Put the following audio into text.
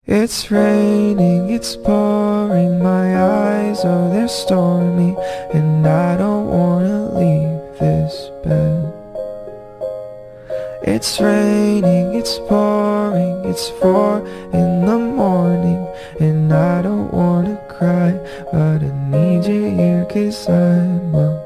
It's raining, it's pouring, my eyes, oh they're stormy, and I don't wanna leave this bed. It's raining, it's pouring, it's 4 in the morning, and I don't wanna cry, but I need you here 'cause I'm alone.